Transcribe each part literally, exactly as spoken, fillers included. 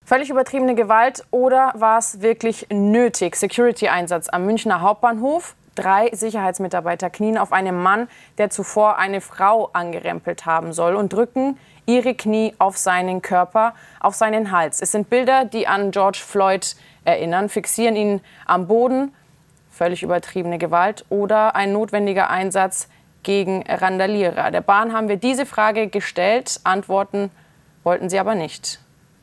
Völlig übertriebene Gewalt oder war es wirklich nötig? Security-Einsatz am Münchner Hauptbahnhof. Drei Sicherheitsmitarbeiter knien auf einem Mann, der zuvor eine Frau angerempelt haben soll, und drücken ihre Knie auf seinen Körper, auf seinen Hals. Es sind Bilder, die an George Floyd erinnern, fixieren ihn am Boden. Völlig übertriebene Gewalt oder ein notwendiger Einsatz gegen Randalierer. Der Bahn haben wir diese Frage gestellt, antworten wollten sie aber nicht.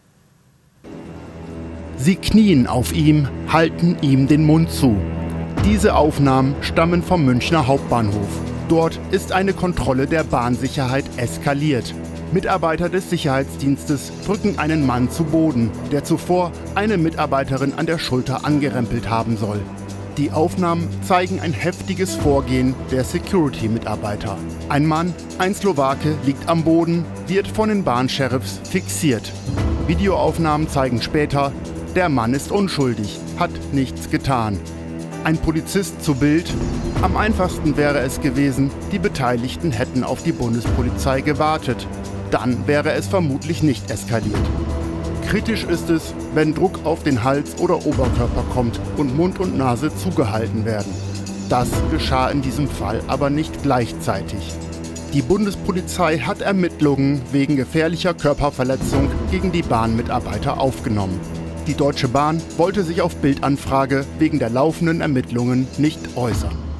Sie knien auf ihm, halten ihm den Mund zu. Diese Aufnahmen stammen vom Münchner Hauptbahnhof. Dort ist eine Kontrolle der Bahnsicherheit eskaliert. Mitarbeiter des Sicherheitsdienstes drücken einen Mann zu Boden, der zuvor eine Mitarbeiterin an der Schulter angerempelt haben soll. Die Aufnahmen zeigen ein heftiges Vorgehen der Security-Mitarbeiter. Ein Mann, ein Slowake, liegt am Boden, wird von den Bahnsheriffs fixiert. Videoaufnahmen zeigen später, der Mann ist unschuldig, hat nichts getan. Ein Polizist zu Bild: Am einfachsten wäre es gewesen, die Beteiligten hätten auf die Bundespolizei gewartet. Dann wäre es vermutlich nicht eskaliert. Kritisch ist es, wenn Druck auf den Hals oder Oberkörper kommt und Mund und Nase zugehalten werden. Das geschah in diesem Fall aber nicht gleichzeitig. Die Bundespolizei hat Ermittlungen wegen gefährlicher Körperverletzung gegen die Bahnmitarbeiter aufgenommen. Die Deutsche Bahn wollte sich auf Bildanfrage wegen der laufenden Ermittlungen nicht äußern.